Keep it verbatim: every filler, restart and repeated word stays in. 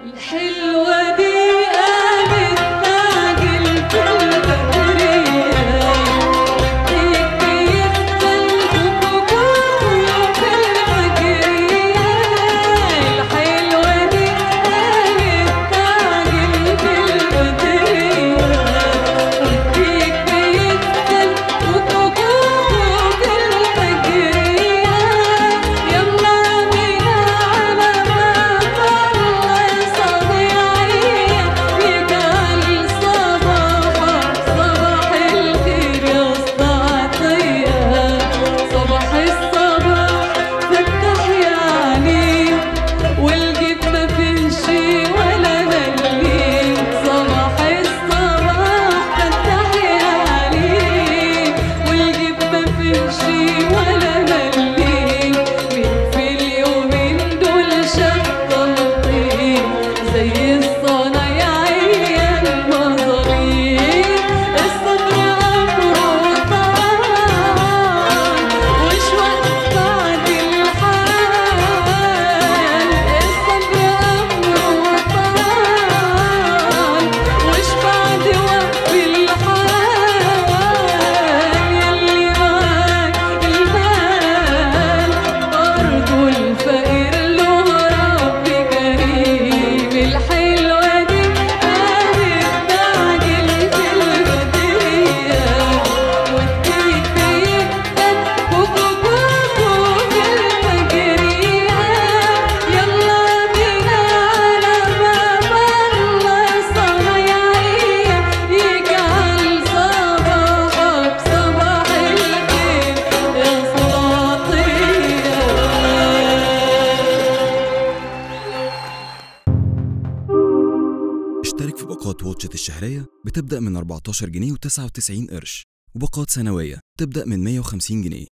الحلوة دي قامت تعجل في البدرية، تديك قلبك وكله في الفجرية. الحلوة دي قامت تعجل في البدرية، تديك قلبك وكله في الفجرية. يلا بينا على باب الله صبيعية، يجعل صباحك صباح الخير يا أسطى عطية. صباح الصباح فتح يا عليم، والجيب مفيهش ولا مليم. صباح الصباح فتح يا عليم، والجيب مفيهش ولا مليم. مين في اليومين دول شاف تلطيف زي الصنايعية المظاليم؟ الصبر أمره طال، وش وقت بعد الحال. الصبر أمره طال، وش بعد وقت الحال. يلي معاك المال برضو الفقير له رب كريم. الحلوة دي قامت تعجل في البدرية، وتديك بيتك وكوكوكو في الفجرية. يلا بينا على باب الله صنايعية، يجعل صباحك صباح الخير يا سلاطية. اشترك في باقات واتشت الشهرية بتبدأ من أربعتاشر جنيه وتسعة وتسعين قرش، وباقات سنوية تبدأ من مية وخمسين جنيه.